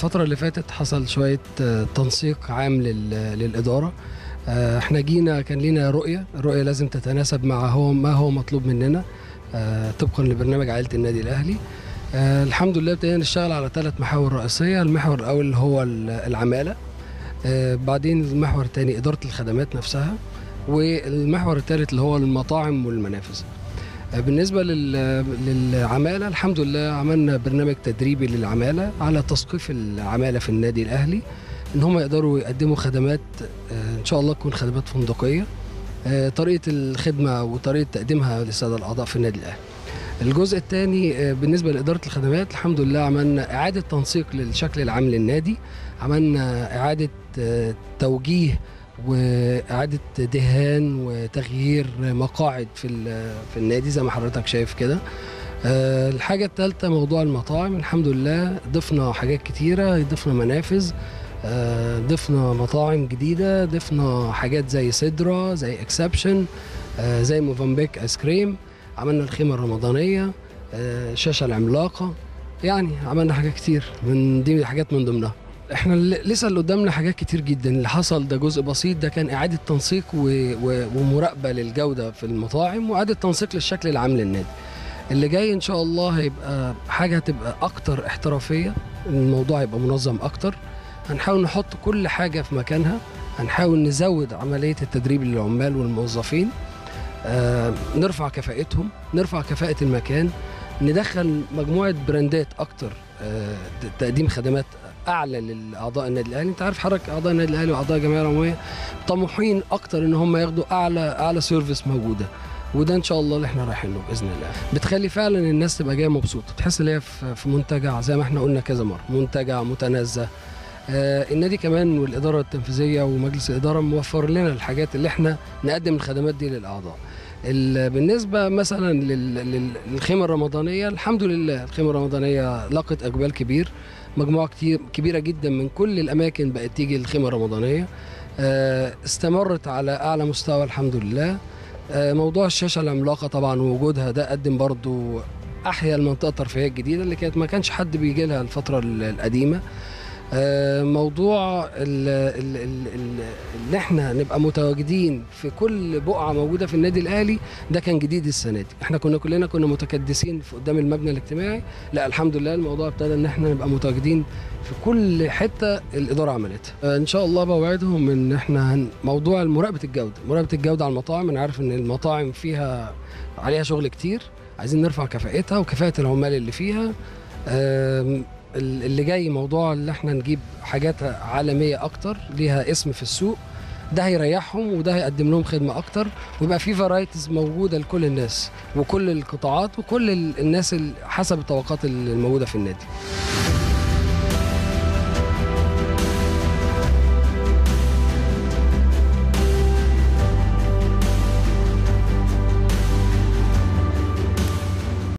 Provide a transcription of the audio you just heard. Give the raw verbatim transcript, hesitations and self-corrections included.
الفترة اللي فاتت حصل شوية تنسيق عام للإدارة. احنا جينا كان لينا رؤية، الرؤية لازم تتناسب مع هو ما هو مطلوب مننا طبقا لبرنامج عائلة النادي الأهلي. الحمد لله ابتدينا نشتغل على ثلاث محاور رئيسية. المحور الأول هو العمالة، بعدين المحور الثاني إدارة الخدمات نفسها، والمحور الثالث اللي هو المطاعم والمنافذ. بالنسبة للعمالة الحمد لله عملنا برنامج تدريبي للعمالة على تثقيف العمالة في النادي الأهلي إن هم يقدروا يقدموا خدمات إن شاء الله تكون خدمات فندقية، طريقة الخدمة وطريقة تقديمها للسادة الأعضاء في النادي الأهلي. الجزء الثاني بالنسبة لإدارة الخدمات الحمد لله عملنا إعادة تنسيق للشكل العام للنادي، عملنا إعادة توجيه وإعادة دهان وتغيير مقاعد في في النادي زي ما حضرتك شايف كده. الحاجة الثالثة موضوع المطاعم، الحمد لله ضفنا حاجات كتيرة، ضفنا منافذ، ضفنا مطاعم جديدة، ضفنا حاجات زي سيدرا، زي اكسبشن، زي موفنبيك ايس كريم، عملنا الخيمة الرمضانية، الشاشة العملاقة، يعني عملنا حاجات كتير من دي حاجات من ضمنها. احنا لسه اللي قدامنا حاجات كتير جدا. اللي حصل ده جزء بسيط، ده كان اعاده تنسيق ومراقبه للجوده في المطاعم واعاده تنسيق للشكل العام للنادي. اللي جاي ان شاء الله هيبقى حاجه هتبقى اكتر احترافيه، الموضوع هيبقى منظم اكتر، هنحاول نحط كل حاجه في مكانها، هنحاول نزود عمليه التدريب للعمال والموظفين، آه نرفع كفاءتهم، نرفع كفاءه المكان، ندخل مجموعه براندات اكتر، آه تقديم خدمات اعلى للاعضاء النادي الاهلي. انت عارف حضرتك اعضاء النادي الاهلي واعضاء الجمعيه العموميه طموحين اكتر ان هم ياخدوا اعلى اعلى سيرفيس موجوده، وده ان شاء الله اللي احنا رايحين له باذن الله. بتخلي فعلا الناس تبقى جايه مبسوطه، تحس ان هي في منتجع زي ما احنا قلنا كذا مره، منتجع متنزه. آه النادي كمان والاداره التنفيذيه ومجلس الاداره موفر لنا الحاجات اللي احنا نقدم الخدمات دي للاعضاء. بالنسبه مثلا للخيمه الرمضانيه، الحمد لله الخيمه الرمضانيه لقت اقبال كبير، مجموعه كتير كبيره جدا من كل الاماكن بقت تيجي الخيمه الرمضانيه، استمرت على اعلى مستوى الحمد لله. موضوع الشاشه العملاقه طبعا ووجودها ده قدم برضو احيا المنطقه الترفيهيه الجديده اللي كانت ما كانش حد بيجي لها الفتره القديمه. موضوع اللي احنا نبقى متواجدين في كل بقعه موجوده في النادي الاهلي ده كان جديد السنه دي. احنا كنا كلنا كنا متكدسين في قدام المبنى الاجتماعي، لا الحمد لله الموضوع ابتدى ان احنا نبقى متواجدين في كل حته الاداره عملتها. ان شاء الله بوعدهم ان احنا موضوع مراقبه الجوده، مراقبه الجوده على المطاعم. انا عارف ان المطاعم فيها عليها شغل كتير، عايزين نرفع كفاءتها وكفاءه العمال اللي فيها. اللي جاي موضوع اللي احنا نجيب حاجات عالميه اكتر ليها اسم في السوق، ده هيريحهم وده هيقدم لهم خدمه اكتر، ويبقى في فرايتيز موجوده لكل الناس وكل القطاعات وكل الناس حسب الطبقات الموجوده في النادي.